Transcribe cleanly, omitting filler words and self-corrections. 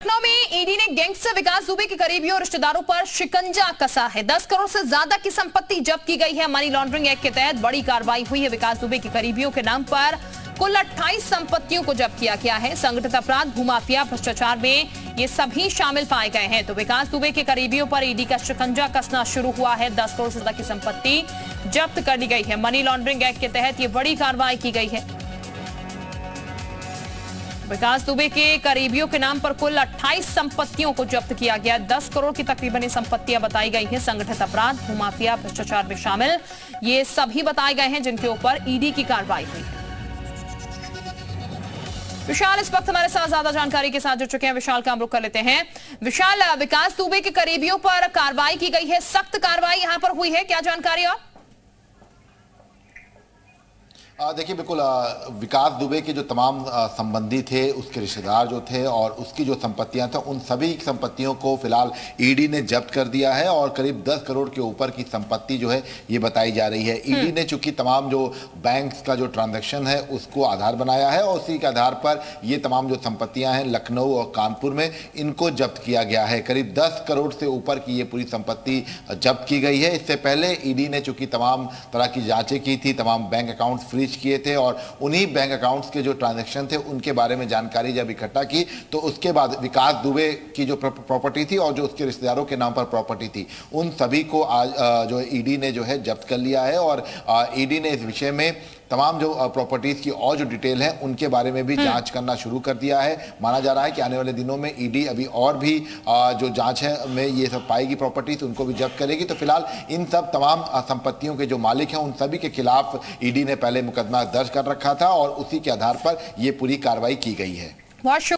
लखनऊ में ईडी ने गैंगस्टर विकास दुबे के करीबियों और रिश्तेदारों पर शिकंजा कसा है। 10 करोड़ से ज्यादा की संपत्ति जब्त की गई है। मनी लॉन्ड्रिंग एक्ट के तहत बड़ी कार्रवाई हुई है। विकास दुबे के करीबियों के नाम पर कुल 28 संपत्तियों को जब्त किया गया है। संगठित अपराध, भूमाफिया, भ्रष्टाचार में ये सभी शामिल पाए गए हैं। तो विकास दुबे के करीबियों पर ईडी का शिकंजा कसना शुरू हुआ है। 10 करोड़ से ज्यादा की संपत्ति जब्त कर ली गई है। मनी लॉन्ड्रिंग एक्ट के तहत ये बड़ी कार्रवाई की गई है। विकास दुबे के करीबियों के नाम पर कुल 28 संपत्तियों को जब्त किया गया। 10 करोड़ की तकरीबन ये संपत्तियां बताई गई हैं। संगठित अपराध, भूमाफिया, भ्रष्टाचार में शामिल ये सभी बताए गए हैं जिनके ऊपर ईडी की कार्रवाई हुई है। विशाल इस वक्त हमारे साथ ज्यादा जानकारी के साथ जुड़ चुके हैं। विशाल का हम रुख कर लेते हैं। विशाल, विकास दुबे के करीबियों पर कार्रवाई की गई है, सख्त कार्रवाई यहां पर हुई है, क्या जानकारी? और देखिए, बिल्कुल विकास दुबे के जो तमाम संबंधी थे, उसके रिश्तेदार जो थे और उसकी जो संपत्तियां थी, उन सभी संपत्तियों को फिलहाल ईडी ने जब्त कर दिया है और करीब 10 करोड़ के ऊपर की संपत्ति जो है ये बताई जा रही है। ईडी ने चूंकि तमाम जो बैंक्स का जो ट्रांजैक्शन है उसको आधार बनाया है और उसी के आधार पर ये तमाम जो संपत्तियां हैं लखनऊ और कानपुर में इनको जब्त किया गया है। करीब 10 करोड़ से ऊपर की ये पूरी संपत्ति जब्त की गई है। इससे पहले ईडी ने चूंकि तमाम तरह की जांचें की थी, तमाम बैंक अकाउंट फ्रीज किए थे और उन्हीं बैंक अकाउंट्स के जो ट्रांजैक्शन थे उनके बारे में जानकारी जब इकट्ठा की तो उसके बाद विकास दुबे की जो प्रॉपर्टी थी और जो उसके रिश्तेदारों के नाम पर प्रॉपर्टी थी उन सभी को आज जो ईडी ने जो है जब्त कर लिया है। और ईडी ने इस विषय में तमाम जो प्रॉपर्टीज की और जो डिटेल है उनके बारे में भी जांच करना शुरू कर दिया है। माना जा रहा है कि आने वाले दिनों में ईडी अभी और भी जो जांच है में ये सब पाएगी प्रॉपर्टीज, उनको भी जब्त करेगी। तो फिलहाल इन सब तमाम संपत्तियों के जो मालिक हैं उन सभी के खिलाफ ईडी ने पहले मुकदमा दर्ज कर रखा था और उसी के आधार पर यह पूरी कार्रवाई की गई है।